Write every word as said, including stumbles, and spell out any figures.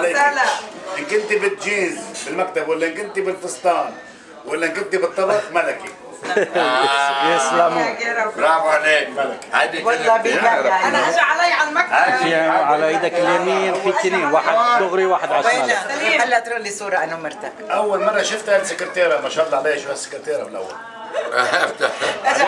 عليك. ان كنت بالجينز بالمكتب ولا ان كنت بالفستان ولا ان كنت بالطبخ ملكي. يسلموا. برافو عليك. هيدي والله انا اجى علي على المكتب. في على ايدك اليمين في اثنين، واحد دغري واحد على الشمال. هلا ترى لي صوره انا ومرتك. اول مره شفتها السكرتيره ما شاء الله عليها، شو هالسكرتيره بالاول.